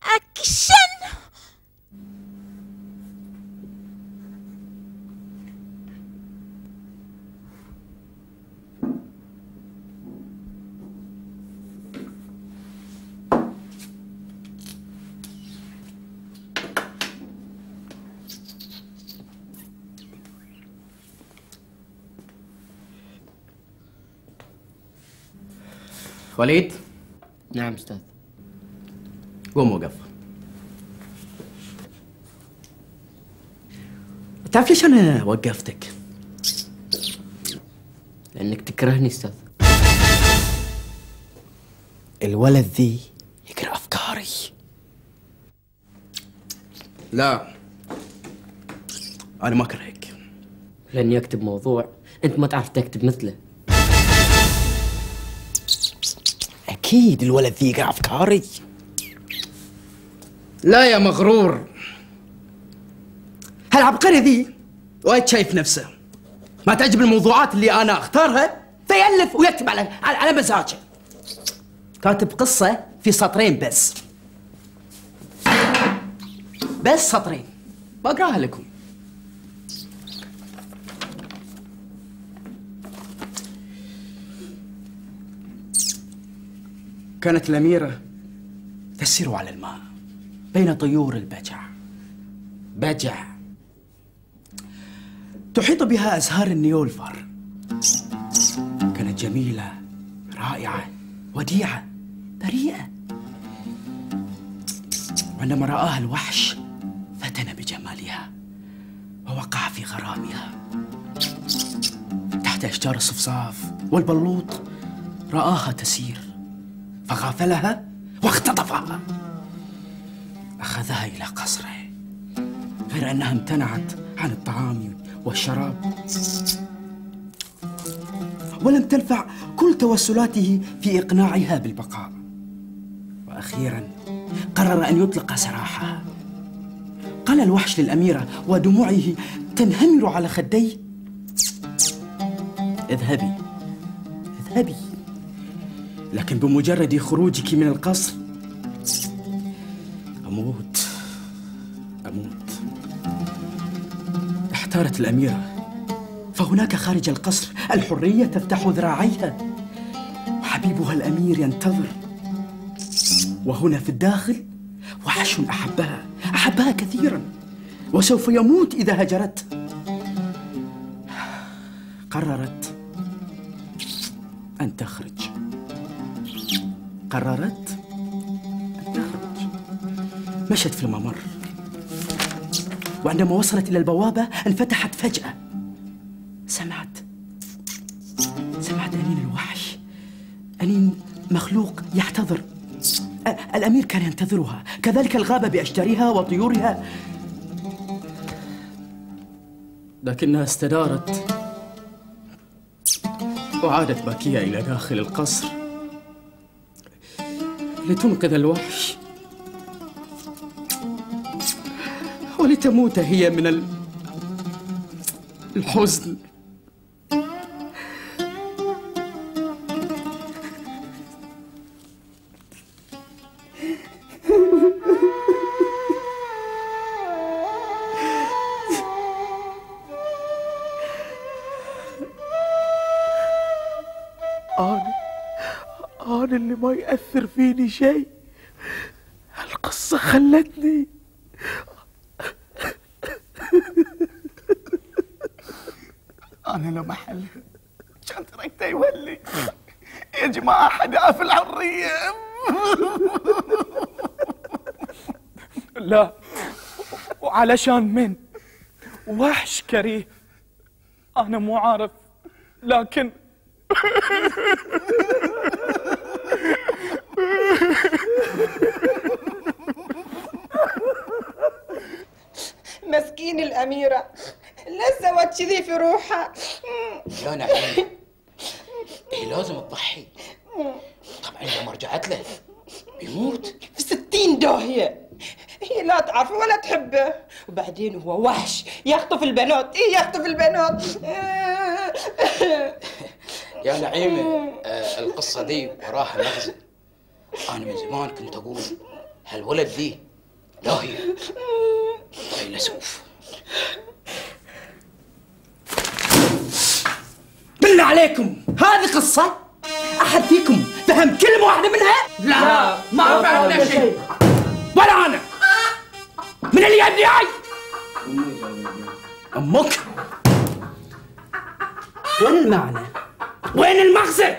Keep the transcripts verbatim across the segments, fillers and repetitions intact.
أكشن. وليد. نعم أستاذ. قوم وقف. تعرف ليش أنا وقفتك؟ لأنك تكرهني أستاذ. الولد ذي يقرأ أفكاري. لا، أنا ما أكرهك. لأني أكتب موضوع أنت ما تعرف تكتب مثله. أكيد الولد ذي يقرأ أفكاري. لا يا مغرور، هالعبقري ذي وايد شايف نفسه، ما تعجب الموضوعات اللي أنا أختارها فيألف ويكتب على على مزاجه. كاتب قصة في سطرين بس، بس سطرين، بقراها لكم. كانت الأميرة تسير على الماء بين طيور البجع. بجع تحيط بها أزهار النيولفر. كانت جميلة رائعة وديعة بريئة. وعندما رآها الوحش فتن بجمالها ووقع في غرامها. تحت أشجار الصفصاف والبلوط رآها تسير فغافلها واختطفها. أخذها إلى قصره، غير أنها امتنعت عن الطعام والشراب، ولم تنفع كل توسلاته في إقناعها بالبقاء. وأخيرا قرر أن يطلق سراحها. قال الوحش للأميرة ودموعه تنهمر على خديه: اذهبي اذهبي، لكن بمجرد خروجك من القصر أموت أموت. احتارت الأميرة، فهناك خارج القصر الحرية تفتح ذراعيها وحبيبها الأمير ينتظر، وهنا في الداخل وحش أحبها أحبها كثيرا وسوف يموت إذا هجرته. قررت أن تخرج قررت أن تخرج. مشت في الممر، وعندما وصلت إلى البوابة انفتحت فجأة. سمعت سمعت أنين الوحش، أنين مخلوق يحتضر. الأمير كان ينتظرها، كذلك الغابة بأشجارها وطيورها، لكنها استدارت وعادت باكية إلى داخل القصر لتنقذ الوحش ولتموت هي من الحزن. أنا أنا اللي ما يأثر فيني شيء. القصة خلتني أنا لو محل كان تركته يولي. يا جماعة حدا في الحرية. لا، وعلشان من وحش كريه أنا مو عارف، لكن مسكين الأميرة لا سوت كذي في روحها. لا نعيم، هي لازم تضحي. طبعا إذا ما رجعت له بيموت في ستين داهية. هي لا تعرفه ولا تحبه، وبعدين هو وحش يخطف البنات. ايه يخطف البنات. يا نعيمة، آه القصة دي وراها مغزى. أنا من زمان كنت أقول هالولد ذي لاهي فيلسوف. بالله عليكم هذه قصة؟ أحد فيكم فهم كلمة واحدة منها؟ لا ما فهمنا شيء. ولا أنا. من اللي يبني هاي؟ أمك. وين المعنى؟ وين المغزى؟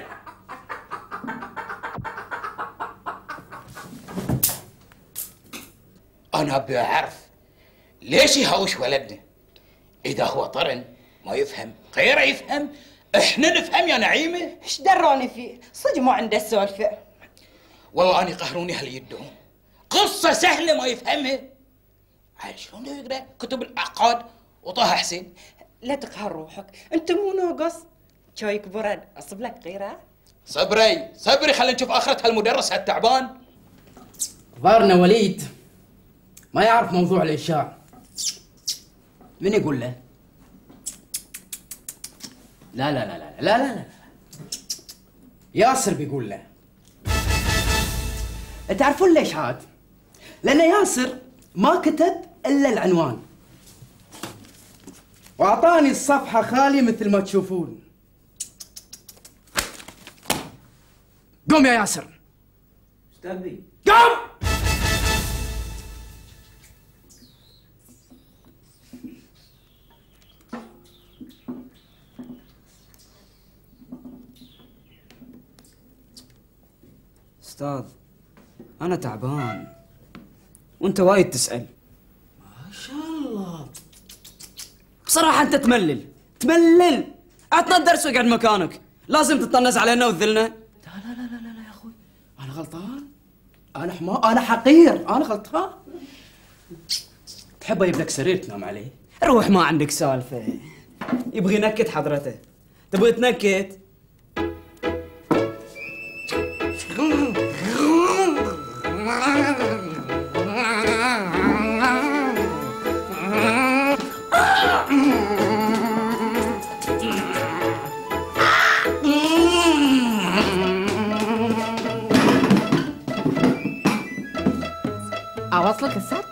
أنا أبي أعرف ليش يهاوش ولدنا؟ إذا هو طرن ما يفهم، غيره يفهم، إحنا نفهم يا نعيمة. ايش دروني فيه؟ صدق ما عنده سالفة. والله أنا قهروني هل يدهم. قصة سهلة ما يفهمها. عاد شلون يقرأ كتب الأعقاد وطه حسين؟ لا تقهر روحك، أنت مو ناقص. شايك برد، أصب لك غيره؟ صبري صبري خلينا نشوف آخرة هالمدرس هالتعبان. ظهرنا وليد ما يعرف موضوع الإشاع. من يقول له؟ لا لا لا لا لا لا لا ياسر بيقول له. تعرفون ليش عاد؟ لأن ياسر ما كتب إلا العنوان وأعطاني الصفحة خالية مثل ما تشوفون. قوم يا ياسر. استاذي قوم. أستاذ أنا تعبان وأنت وايد تسأل. ما شاء الله. بصراحة أنت تملل تملل. أعطنا الدرس واقعد مكانك. لازم تطنز علينا وتذلنا. لا لا لا لا لا يا أخوي أنا غلطان. أنا حما أنا حقير. أنا غلطان. تحب أجيب لك سرير تنام عليه؟ روح ما عندك سالفة. يبغي ينكت حضرته. تبغي تنكت؟ أوصلك السد؟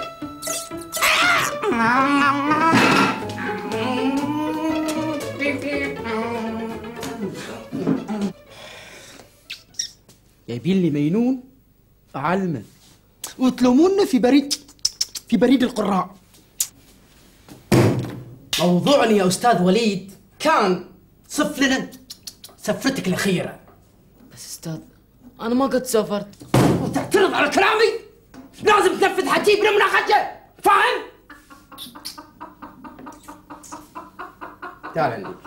جايبين لي مينون أعلمه وتلومونا في بريد في بريد القراء. موضوعنا يا أستاذ وليد كان صف لنا سفرتك الأخيرة. بس أستاذ أنا ما قد سافرت. وتعترض على كلامي؟ لازم تنفذ حكي بلا مناقشة. فاهم؟ تعال عندي.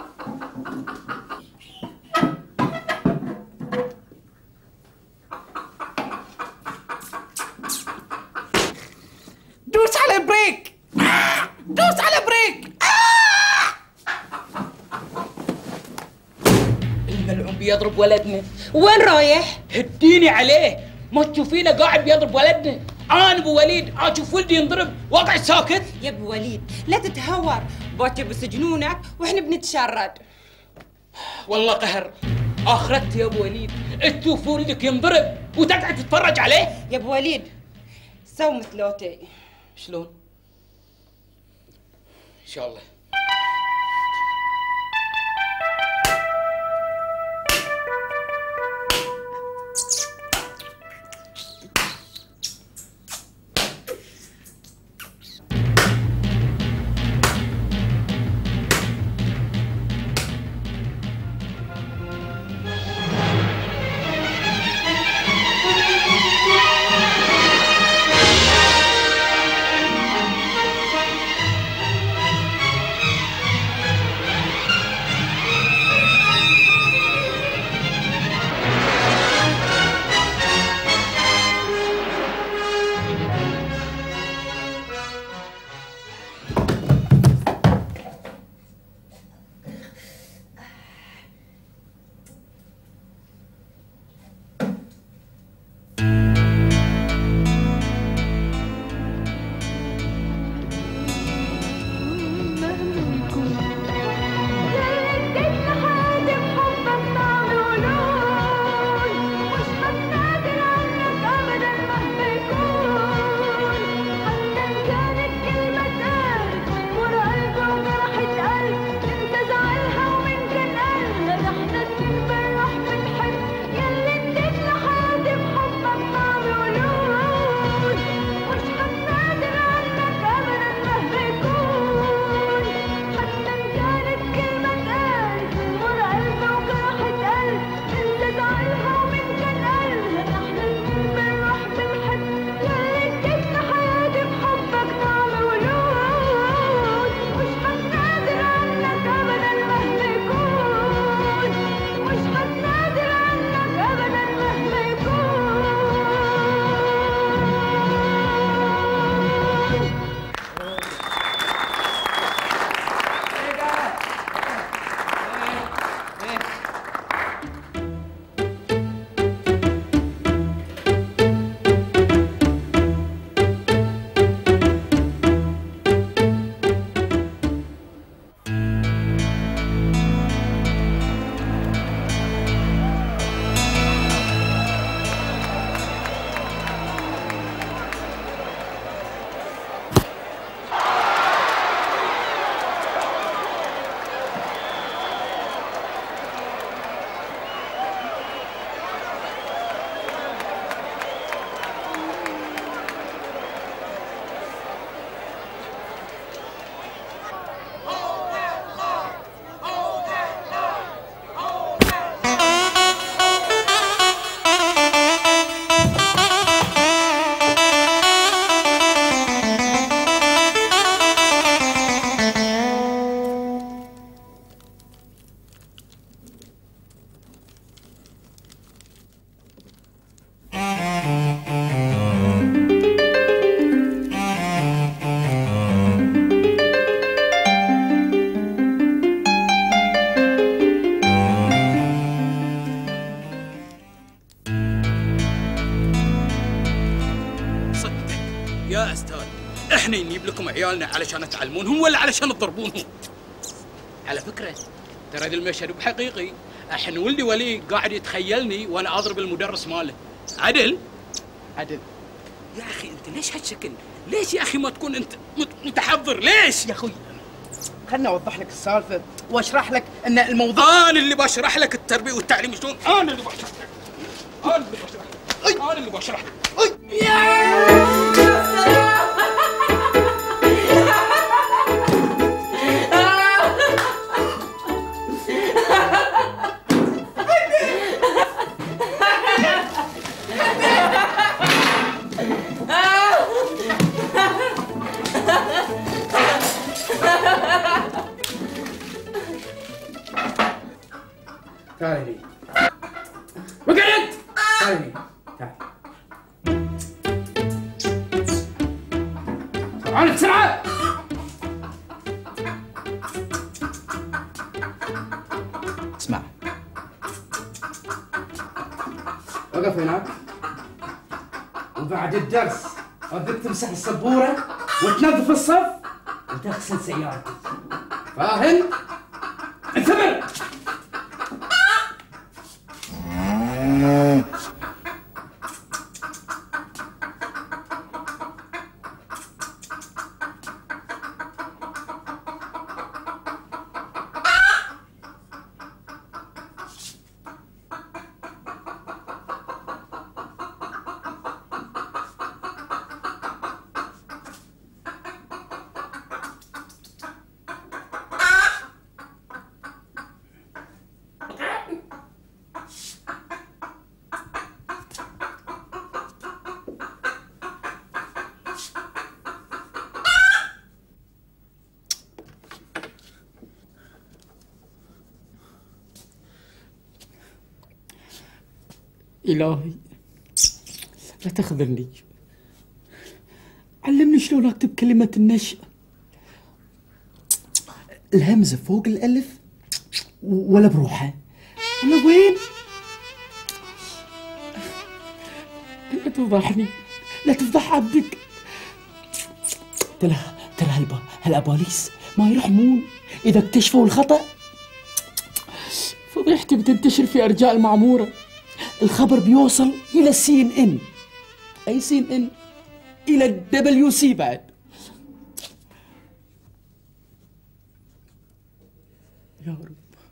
دوس على بريك. دوس على بريك. الملعون بيضرب ولدنا. وين رايح؟ هديني عليه. ما تشوفينه قاعد بيضرب ولدنا. انا ابو وليد اشوف ولدي ينضرب واقعد ساكت. يا ابو وليد لا تتهور، باكر بسجنونك واحنا بنتشرد. والله قهر. اخرت يا ابو وليد تشوف ولدك ينضرب وتقعد تتفرج عليه. يا ابو وليد سو مثلوتي. شلون؟ ان شاء الله. لكم عيالنا علشان تعلمونهم ولا علشان تضربونهم؟ على فكره ترى ذا المشهد بحقيقي، الحين ولدي ولي قاعد يتخيلني وانا اضرب المدرس ماله. عدل عدل يا اخي انت ليش هالشكل؟ ليش يا اخي ما تكون انت متحضر؟ ليش يا اخوي خلنا اوضح لك السالفه واشرح لك ان الموضوع. انا اللي بشرح لك التربيه والتعليم شلون، انا اللي بشرح لك، انا اللي بشرح لك، انا اللي بشرح لك. تعالي وقعد. تعالي تعالي بسرعة. اسمع، وقف هناك وبعد الدرس ودك تمسح السبورة وتنظف الصف وتغسل سيارتك، فاهم؟ انتبه. إلهي لا تخذلني، علمني شلون أكتب كلمة النشأ، الهمزة فوق الألف ولا بروحها، أنا وين؟ لا تفضحني، لا تفضح عبدك. ترى ترى هالبا هالأباليس ما يرحمون، إذا اكتشفوا الخطأ فضيحتي بتنتشر في أرجاء المعمورة، الخبر بيوصل إلى سي إن إن، أي سي إن إن، إلى الدبليو سي بعد. يا رب.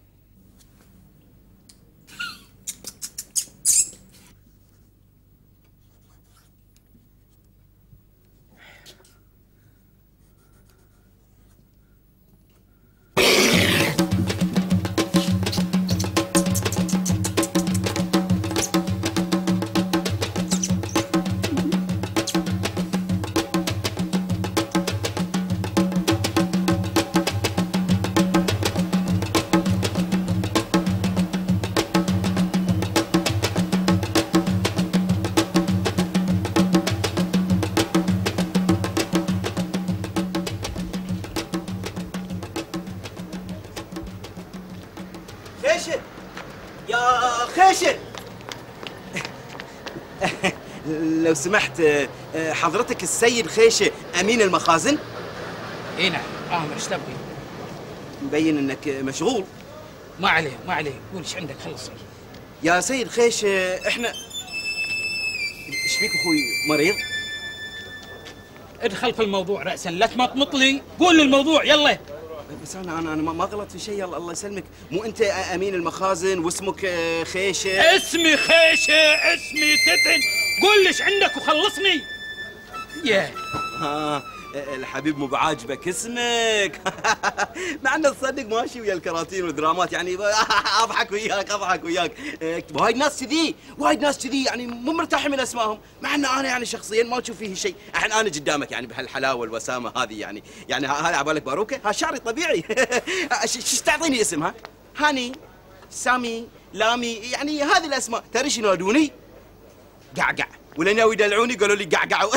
خيشة يا خيشة، لو سمحت حضرتك السيد خيشة أمين المخازن؟ اي نعم امر، ايش تبغي؟ مبين انك مشغول. ما عليه ما عليه، قول ايش عندك خلص. يا سيد خيشة احنا ايش فيك اخوي، مريض؟ ادخل في الموضوع رأسا، لا تمطمط لي، قول الموضوع يلا. بس انا انا انا ما غلطت في شيء، يلا الله يسلمك. مو انت امين المخازن واسمك خيشه؟ اسمي خيشه، اسمي تتن، قول ليش عندك وخلصني. يا ها الحبيب مو بعاجبك اسمك. مع انه تصدق ماشي ويا الكراتين والدرامات، يعني اضحك وياك اضحك وياك. وايد ناس كذي، وايد ناس كذي يعني مو مرتاحين من اسمائهم، مع ان انا يعني شخصيا ما اشوف فيه شيء. الحين انا قدامك يعني بهالحلاوه والوسامه هذه، يعني يعني هذا عبالك باروكه؟ ها شعري طبيعي. ايش تعطيني اسمها؟ هاني، سامي، لامي، يعني هذه الاسماء. تدري شنو ينادوني؟ قعقع، ولا ناوي يدلعوني قالوا لي قعقعوا.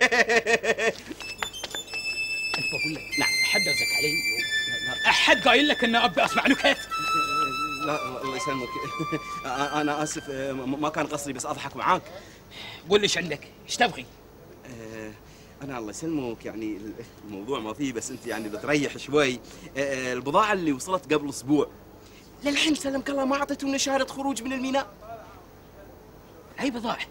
انت بقول لك نعم، احد رزق علي؟ احد قايل لك ان ابي اسمع نكت؟ لا الله يسلمك. انا اسف، ما كان قصدي، بس اضحك معاك. قول لي ايش عندك؟ ايش تبغي؟ انا الله يسلمك يعني الموضوع ما فيه، بس انت يعني بتريح شوي. البضاعه اللي وصلت قبل اسبوع للحين سلمك الله ما اعطيتونا شهاده خروج من الميناء. اي بضاعه؟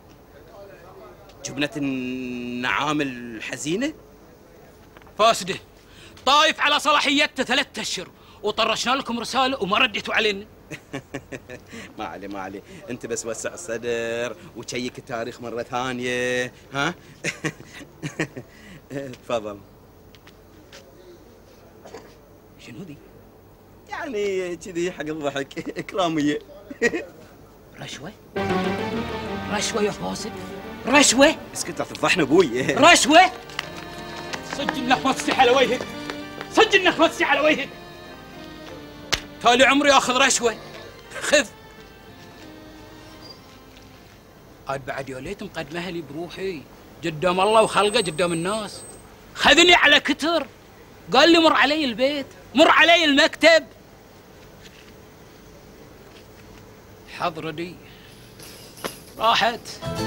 جبنه النعام الحزينه فاسده، طايف على صلاحيته ثلاثة اشهر وطرشنا لكم رساله وما رديتوا علينا. ما عليه ما عليه، انت بس وسع الصدر وتشيك التاريخ مره ثانيه. ها تفضل. شنو ذي؟ يعني كذي حق الضحك اكراميه. رشوه؟ رشوه يا فاسد؟ رشوه؟ اسكت لا تفضحنا ابوي. رشوه؟ صدق انك ما تستحي على وجهك، صدق انك ما تستحي على وجهك. تالي عمري اخذ رشوه، خذ. عاد بعد يا ليت مقدمها لي بروحي قدام الله وخلقه قدام الناس. خذني على كتر، قال لي مر علي البيت، مر علي المكتب. حضرة دي راحت.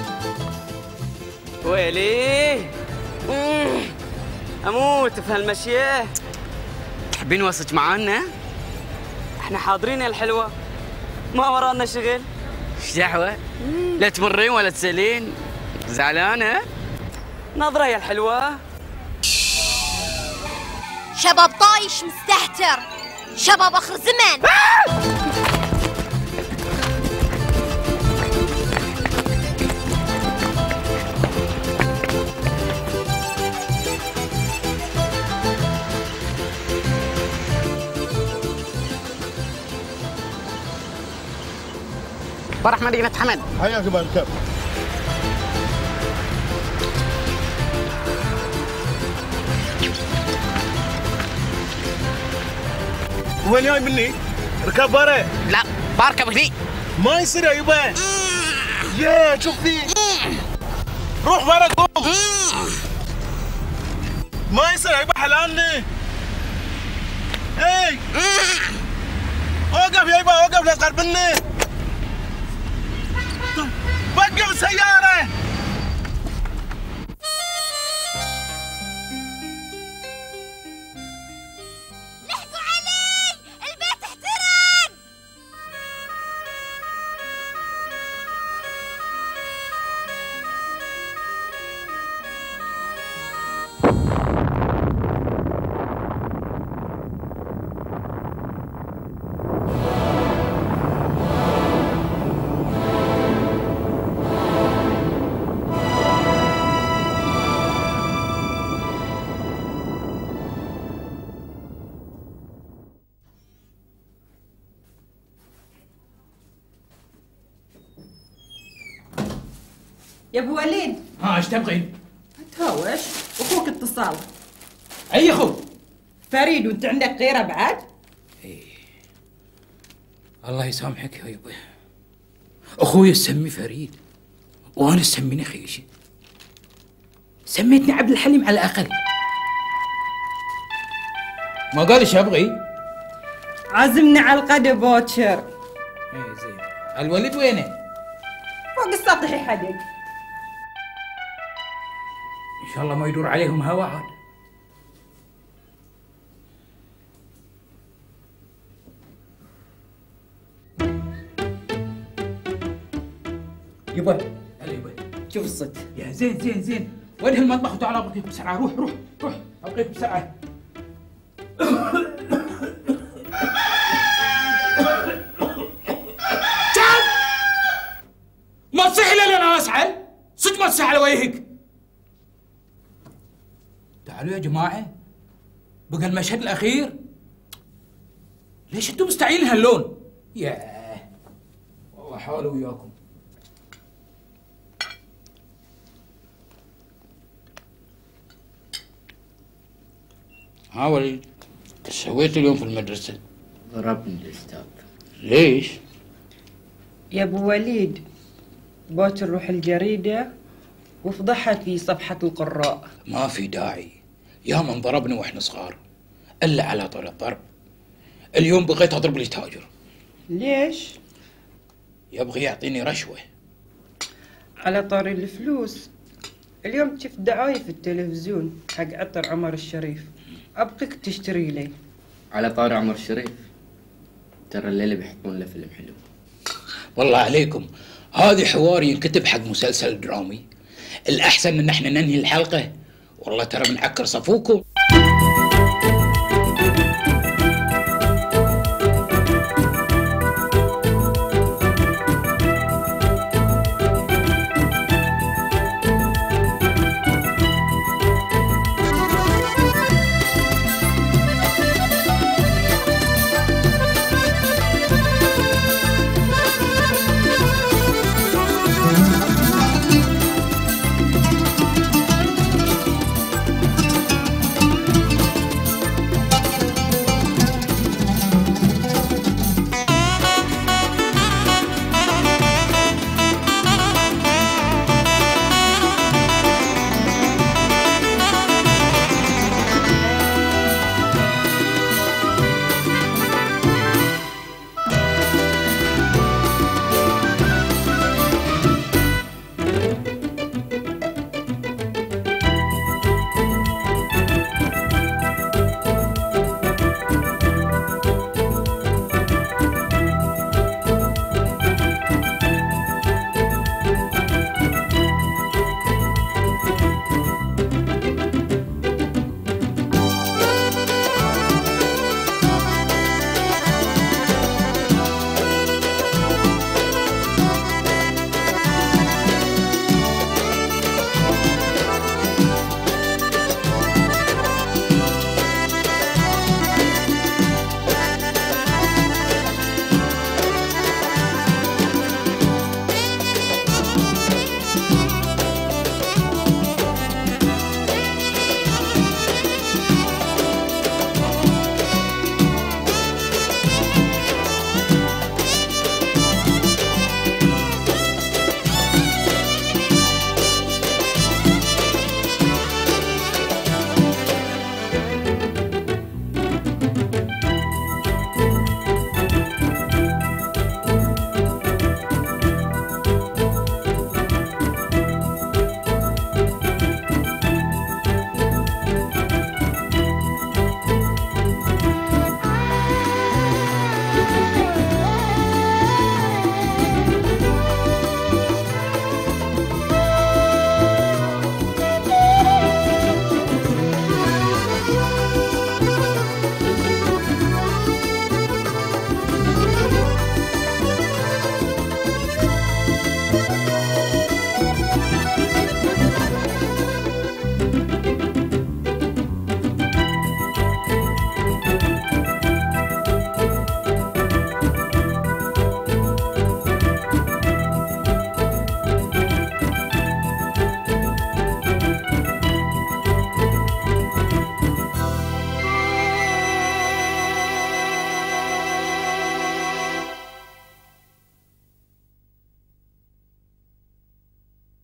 ويلي اموت في هالمشيه. تحبين وصلك معانا؟ احنا حاضرين يا الحلوه، ما ورانا شغل. ايش دعوه؟ لا تمرين ولا تسالين، زعلانه؟ ناظره يا الحلوه. شباب طايش مستهتر، شباب اخر زمن. فرح مدينة حمد. حياك الله الكاب. وين جاي مني؟ ركاب بارة؟ لا بركب هني. ما يصير يا يبا. يا شوف ذي. روح برا قوم. ما يصير يا يبا حلالني. اي وقف يا يبا وقف لا تقربني. وقف السيارة. لحقوا علي، البيت احترق. يا ابو وليد. ها ايش تبغين؟ تهاوش، اخوك اتصال. اي اخو؟ فريد، وانت عندك غيره بعد؟ ايه الله يسامحك يا يبا، اخوي سمي فريد وانا سميني خيشي، سميتني عبد الحليم على الاقل. ما قال ايش ابغي؟ عزمنا على الغدا بوتشر. ايه زين. الولد وينه؟ فوق السطح يحدق. ان شاء الله ما يدور عليهم هوا عاد. يبا هلا يبا، شوف الصوت. يا زين زين زين، وين المطبخ وتعال ابغيك بسرعه. روح روح روح ابغيك بسرعه. تعال ما تصيح الا انا اسعل، صدق ما تصيح على وجهك. تعالوا يا جماعه، بقى المشهد الاخير. ليش انتم مستعجلين هاللون؟ ياه والله حالي وياكم. ها وليد، ايش سويت اليوم في المدرسة؟ ضربني الأستاذ. ليش؟ يا ابو وليد، بوت نروح الجريدة وفضحت في صفحة القراء. ما في داعي، يا من ضربني واحنا صغار، الا على طول الضرب. اليوم بغيت اضرب لي تاجر. ليش؟ يبغي يعطيني رشوة. على طاري الفلوس، اليوم شفت دعاية في التلفزيون حق عطر عمر الشريف، ابقيك تشتري لي. على طاري عمر الشريف، ترى الليله بيحطون له فيلم حلو. والله عليكم، هذه حوار ينكتب حق مسلسل درامي. الاحسن ان احنا ننهي الحلقه، والله ترى بنعكر صفوكم.